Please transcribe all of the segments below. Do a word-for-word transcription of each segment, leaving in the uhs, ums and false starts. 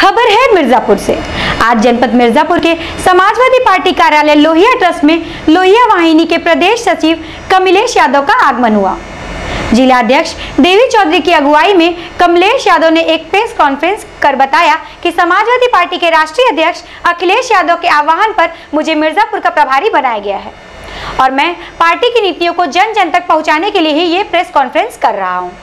खबर है मिर्जापुर से। आज जनपद मिर्जापुर के समाजवादी पार्टी कार्यालय लोहिया ट्रस्ट में लोहिया वाहिनी के प्रदेश सचिव कमलेश यादव का आगमन हुआ। जिला अध्यक्ष देवी चौधरी की अगुवाई में कमलेश यादव ने एक प्रेस कॉन्फ्रेंस कर बताया कि समाजवादी पार्टी के राष्ट्रीय अध्यक्ष अखिलेश यादव के आह्वान पर मुझे मिर्जापुर का प्रभारी बनाया गया है और मैं पार्टी की नीतियों को जन जन तक पहुंचाने के लिए ही ये प्रेस कॉन्फ्रेंस कर रहा हूं।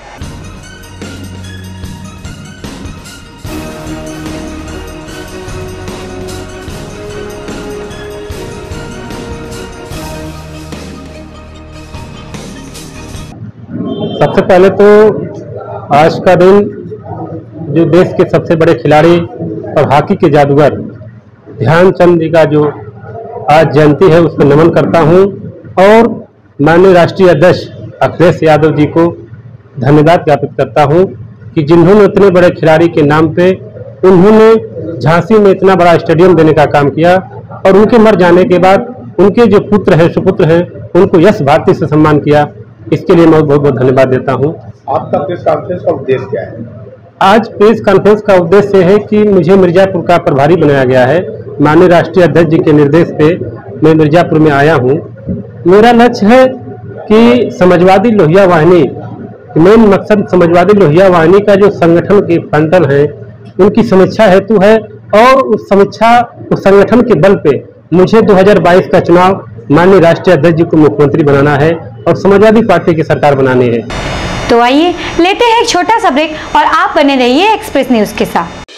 सबसे पहले तो आज का दिन जो देश के सबसे बड़े खिलाड़ी और हॉकी के जादूगर ध्यानचंद जी का जो आज जयंती है उसको नमन करता हूं और माननीय राष्ट्रीय अध्यक्ष अखिलेश यादव जी को धन्यवाद ज्ञापित करता हूं कि जिन्होंने इतने बड़े खिलाड़ी के नाम पे उन्होंने झांसी में इतना बड़ा स्टेडियम देने का काम किया और उनके मर जाने के बाद उनके जो पुत्र हैं सुपुत्र हैं उनको यश भारती से सम्मान किया। इसके लिए मैं बहुत बहुत धन्यवाद देता हूं। आपका प्रेस कॉन्फ्रेंस का उद्देश्य क्या है? आज प्रेस कॉन्फ्रेंस का उद्देश्य है कि मुझे मिर्जापुर का प्रभारी बनाया गया है। माननीय राष्ट्रीय अध्यक्ष जी के निर्देश पे मैं मिर्जापुर में आया हूं। मेरा लक्ष्य है कि समाजवादी लोहिया वाहिनी, मेन मकसद समाजवादी लोहिया वाहिनी का जो संगठन के फ्रंटल है उनकी समीक्षा हेतु है और उस समीक्षा उस संगठन के बल पे मुझे दो हज़ार बाईस का चुनाव माननीय राष्ट्रीय अध्यक्ष जी को मुख्यमंत्री बनाना है और समाजवादी पार्टी की सरकार बनानी है। तो आइए लेते हैं एक छोटा सा ब्रेक और आप बने रहिए एक्सप्रेस न्यूज के साथ।